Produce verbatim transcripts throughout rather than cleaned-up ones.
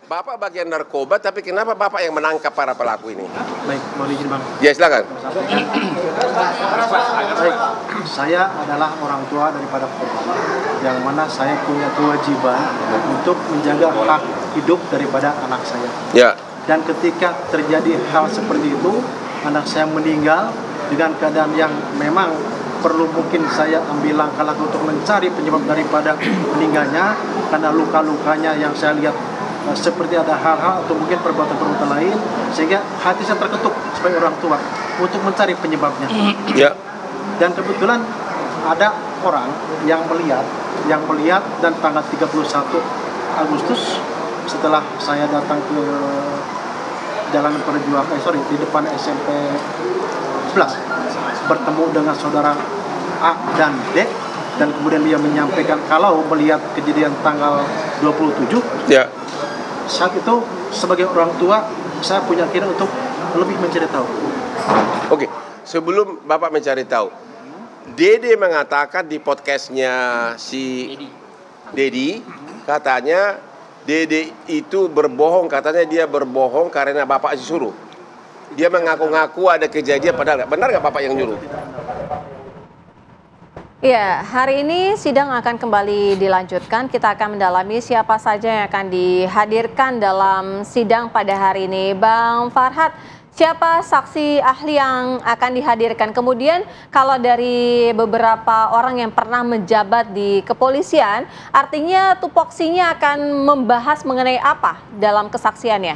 Bapak bagian narkoba, tapi kenapa Bapak yang menangkap para pelaku ini? Baik, mohon izin Bang. Ya, silakan. Baik, saya adalah orang tua daripada korban, yang mana saya punya kewajiban untuk menjaga hak hidup daripada anak saya. Ya. Dan ketika terjadi hal seperti itu, anak saya meninggal dengan keadaan yang memang perlu mungkin saya ambil langkah-langkah untuk mencari penyebab daripada meninggalnya, karena luka-lukanya yang saya lihat uh, seperti ada hal-hal atau mungkin perbuatan-perbuatan lain, sehingga hati saya terketuk sebagai orang tua untuk mencari penyebabnya. Ya. Dan kebetulan ada orang yang melihat, yang melihat dan tanggal tiga puluh satu Agustus setelah saya datang ke Jalan Perjuangan, eh sorry, di depan S M P sebelas, bertemu dengan saudara A dan D, dan kemudian dia menyampaikan kalau melihat kejadian tanggal dua puluh tujuh, Ya. saat itu sebagai orang tua saya punya keinginan untuk lebih mencari tahu. Oke, sebelum Bapak mencari tahu, Dede mengatakan di podcastnya si Dedi, katanya Dede itu berbohong, katanya dia berbohong karena Bapak disuruh. Dia mengaku-ngaku ada kejadian, padahal benar nggak Bapak yang nyuruh? Ya, hari ini sidang akan kembali dilanjutkan. Kita akan mendalami siapa saja yang akan dihadirkan dalam sidang pada hari ini. Bang Farhad, siapa saksi ahli yang akan dihadirkan? Kemudian kalau dari beberapa orang yang pernah menjabat di kepolisian, artinya tupoksinya akan membahas mengenai apa dalam kesaksiannya?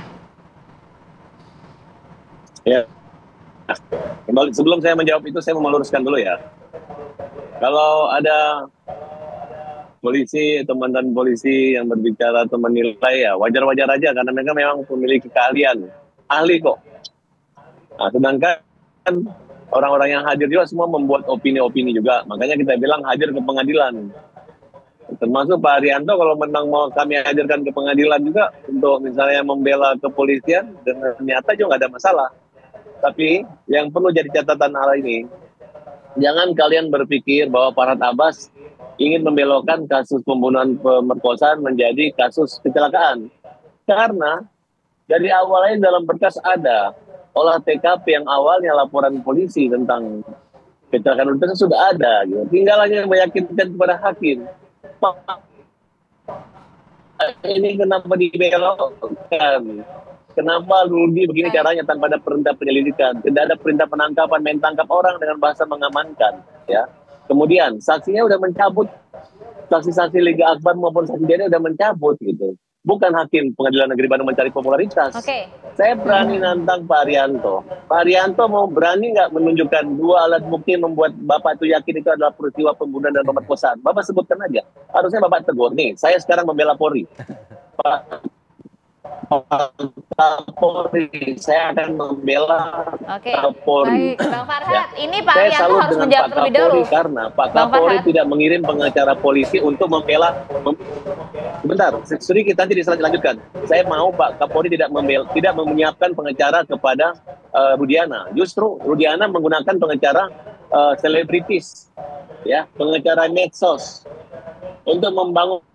Ya, kembali sebelum saya menjawab itu saya mau meluruskan dulu ya. Kalau ada polisi, teman-teman polisi yang berbicara atau menilai, ya wajar-wajar aja karena mereka memang memiliki keahlian, ahli kok. Nah, sedangkan orang-orang yang hadir juga semua membuat opini-opini juga, makanya kita bilang hadir ke pengadilan. Termasuk Pak Arianto kalau memang mau kami hadirkan ke pengadilan juga untuk misalnya membela kepolisian, dengan nyata juga nggak ada masalah. Tapi yang perlu jadi catatan hal ini, jangan kalian berpikir bahwa Farhad Abbas ingin membelokkan kasus pembunuhan pemerkosaan menjadi kasus kecelakaan. Karena dari awalnya dalam berkas ada olah T K P yang awalnya laporan polisi tentang kecelakaan itu sudah ada. Gitu. Tinggal hanya meyakinkan kepada hakim. Ini kenapa dibelokkan? Kenapa Rudy begini caranya tanpa ada perintah penyelidikan? Tidak ada perintah penangkapan, main tangkap orang dengan bahasa mengamankan. Ya. Kemudian saksinya udah mencabut, saksi-saksi Liga Akbar maupun saksi Dede udah mencabut gitu. Bukan hakim Pengadilan Negeri Bandung mencari popularitas. Oke. Saya berani nantang Pak Arianto. Pak Arianto mau berani nggak menunjukkan dua alat bukti membuat Bapak itu yakin itu adalah peristiwa pembunuhan dan pemerkosaan? Bapak sebutkan aja. Harusnya Bapak tegur nih. Saya sekarang membela Polri. Pak Kapolri, saya akan membela Oke, Kapolri. baik, Bang Farhad, Ya. ini Pak Saya Arianto salut harus dengan menjawab Pak terlebih Kapolri dahulu. karena Pak Bang Kapolri Farhad. tidak mengirim pengacara polisi untuk membela. Mem Sebentar, sedikit nanti dilanjutkan. Saya mau Pak Kapolri tidak membela, tidak menyiapkan pengacara kepada uh, Rudiana. Justru Rudiana menggunakan pengacara uh, selebritis, ya, pengacara medsos untuk membangun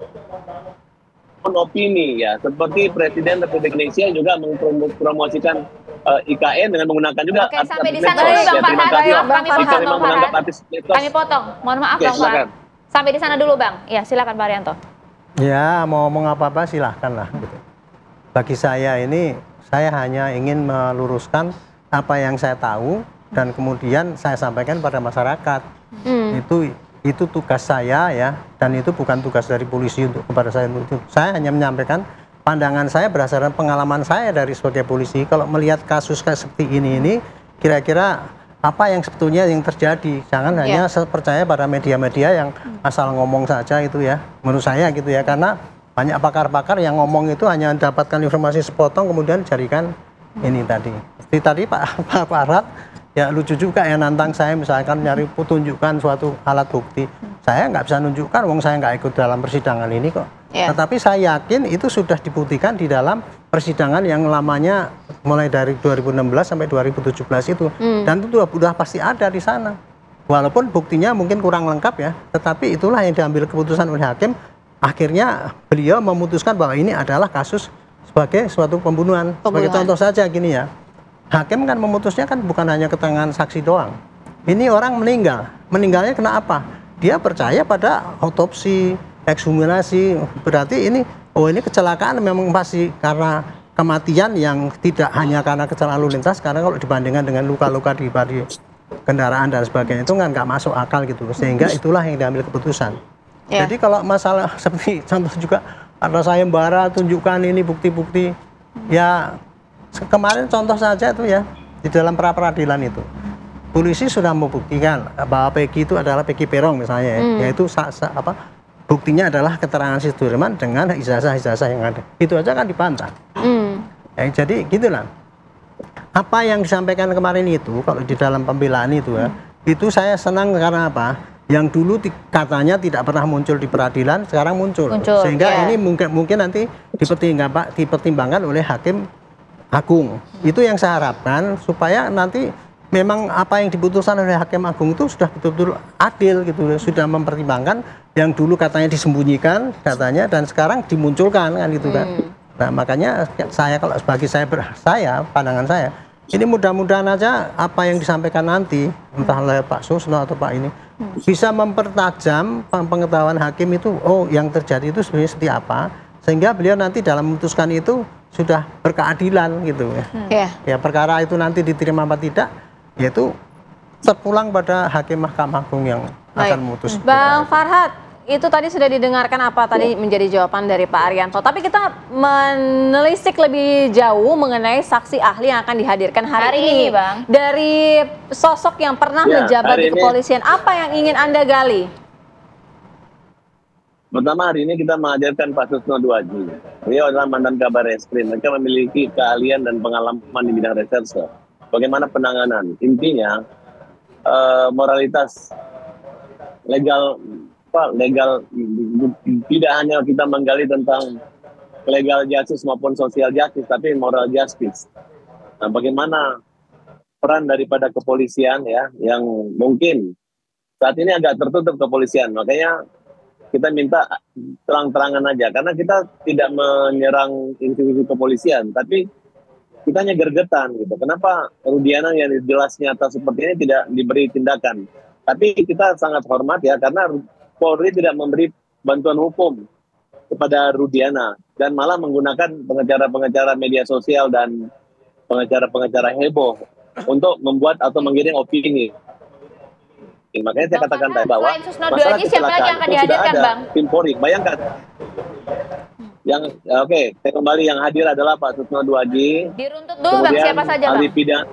opini, ya, seperti Presiden Republik Indonesia juga mempromosikan uh, I K N dengan menggunakan juga. Oke, sampai di sana dulu Bang Farhad. Kami potong Bang Farhad. Kami potong. Mohon maaf Bang Farhad. Sampai di sana dulu Bang. Ya, silakan Pak Arianto. Ya, mau ngomong apa-apa silahkan lah. Gitu. Bagi saya ini, saya hanya ingin meluruskan apa yang saya tahu dan kemudian saya sampaikan pada masyarakat. Hmm. Itu itu tugas saya ya, dan itu bukan tugas dari polisi untuk kepada saya. Saya hanya menyampaikan pandangan saya berdasarkan pengalaman saya dari sebagai polisi. Kalau melihat kasus kayak seperti ini ini, kira-kira apa yang sebetulnya yang terjadi? Jangan yeah. hanya percaya pada media-media yang asal ngomong saja itu ya. Menurut saya gitu ya, karena banyak pakar-pakar yang ngomong itu hanya mendapatkan informasi sepotong kemudian jadikan ini tadi. Seperti tadi Pak Pak Farhad. Ya lucu juga ya nantang saya misalkan nyari tunjukkan suatu alat bukti. Saya nggak bisa nunjukkan, wong saya nggak ikut dalam persidangan ini kok. Yeah. Tetapi saya yakin itu sudah dibuktikan di dalam persidangan yang lamanya mulai dari dua ribu enam belas sampai dua ribu tujuh belas itu. Mm. Dan itu sudah pasti ada di sana. Walaupun buktinya mungkin kurang lengkap ya, tetapi itulah yang diambil keputusan oleh hakim. Akhirnya beliau memutuskan bahwa ini adalah kasus sebagai suatu pembunuhan. Pembunuhan. Sebagai contoh saja gini ya, hakim kan memutusnya kan bukan hanya keterangan saksi doang. Ini orang meninggal, meninggalnya kena apa? Dia percaya pada otopsi, ekshumasi, berarti ini, oh ini kecelakaan memang pasti karena kematian yang tidak hanya karena kecelakaan lalu lintas, karena kalau dibandingkan dengan luka-luka di badi kendaraan dan sebagainya itu kan nggak masuk akal gitu, sehingga itulah yang diambil keputusan. Yeah. Jadi kalau masalah seperti contoh juga ada sayembara tunjukkan ini bukti-bukti, ya kemarin contoh saja itu ya di dalam pra peradilan itu polisi sudah membuktikan bahwa Peggy itu adalah Peggy Peron misalnya, ya, mm. yaitu sa sa apa buktinya adalah keterangan si Sudirman dengan ijazah-ijazah yang ada. Itu aja kan dibantah. Mm. Ya, jadi gitulah. Apa yang disampaikan kemarin itu, kalau di dalam pembelaan itu ya, mm. itu saya senang karena apa? Yang dulu katanya tidak pernah muncul di peradilan, sekarang muncul. muncul Sehingga yeah. ini mungkin mungkin nanti dipertimbangkan, dipertimbangkan oleh hakim agung. Mm. Itu yang saya harapkan supaya nanti memang apa yang diputuskan oleh hakim agung itu sudah betul-betul adil gitu, sudah mempertimbangkan yang dulu katanya disembunyikan katanya dan sekarang dimunculkan kan gitu kan. Hmm. Nah makanya saya kalau sebagai saya saya pandangan saya ini mudah-mudahan aja apa yang disampaikan nanti entah oleh Pak Susno atau Pak ini hmm. bisa mempertajam pengetahuan hakim itu, oh yang terjadi itu sebenarnya seperti apa, sehingga beliau nanti dalam memutuskan itu sudah berkeadilan gitu ya. Hmm. Yeah. Ya perkara itu nanti diterima apa tidak yaitu terpulang pada hakim Mahkamah Agung yang Baik. akan memutus. Bang Farhad, itu tadi sudah didengarkan apa tadi menjadi jawaban dari Pak Arianto. Tapi kita menelisik lebih jauh mengenai saksi ahli yang akan dihadirkan hari, hari ini, ini Bang. Dari sosok yang pernah ya, menjabat di kepolisian, ini, apa yang ingin Anda gali? Pertama hari ini kita menghadirkan Pak Susno Duaji. Beliau adalah mantan Kabar Reskrim. Mereka memiliki keahlian dan pengalaman di bidang reserse. Bagaimana penanganan? Intinya uh, moralitas legal, apa, legal tidak hanya kita menggali tentang legal justice maupun social justice, tapi moral justice. Nah, bagaimana peran daripada kepolisian ya, yang mungkin saat ini agak tertutup kepolisian, makanya kita minta terang-terangan aja, karena kita tidak menyerang institusi kepolisian, tapi kita hanya gergetan gitu. Kenapa Rudiana yang jelas nyata seperti ini tidak diberi tindakan? Tapi kita sangat hormat ya, karena Polri tidak memberi bantuan hukum kepada Rudiana dan malah menggunakan pengacara-pengacara media sosial dan pengacara-pengacara heboh untuk membuat atau mengirim opini. Makanya saya katakan tadi bahwa masalah kecelakaan itu sudah ada tim Polri. Bayangkan. Yang oke, okay, saya kembali yang hadir adalah Pak Susno Duaji. Diruntut dulu Bang, siapa saja Bang? Ahli pidana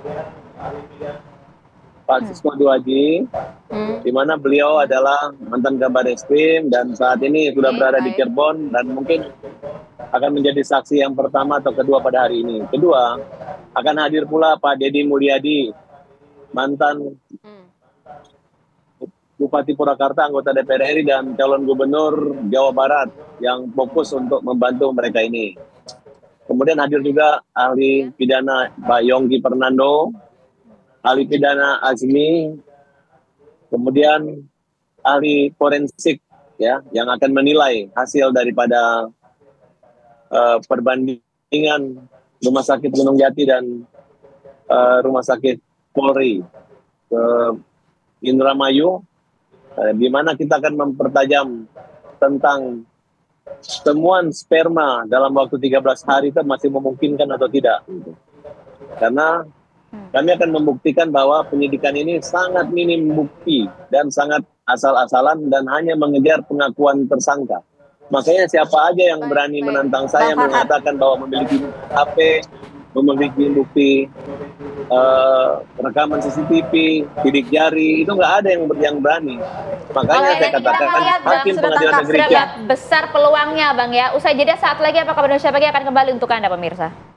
Pak hmm. Susno Duaji, hmm. di mana beliau adalah mantan Kabar Reskrim dan saat ini sudah okay, berada baik. di Cirebon dan mungkin akan menjadi saksi yang pertama atau kedua pada hari ini. Kedua, akan hadir pula Pak Deddy Mulyadi, mantan hmm. Bupati Purwakarta, anggota D P R R I dan calon gubernur Jawa Barat yang fokus untuk membantu mereka ini. Kemudian hadir juga ahli pidana Pak Yongki Fernando, ahli pidana Azmi, kemudian ahli forensik ya yang akan menilai hasil daripada uh, perbandingan Rumah Sakit Gunung Jati dan uh, Rumah Sakit Polri ke Indramayu. Di mana kita akan mempertajam tentang temuan sperma dalam waktu tiga belas hari itu masih memungkinkan atau tidak. Karena kami akan membuktikan bahwa penyidikan ini sangat minim bukti dan sangat asal-asalan dan hanya mengejar pengakuan tersangka. Makanya siapa aja yang berani menantang saya mengatakan bahwa memiliki H P, memiliki bukti uh, rekaman C C T V, sidik jari, itu nggak ada yang yang berani. Makanya Oke, saya katakan hakim pengadilan negeri besar peluangnya Bang ya. Usai jeda saat lagi apakah Indonesia Pagi akan kembali untuk Anda pemirsa.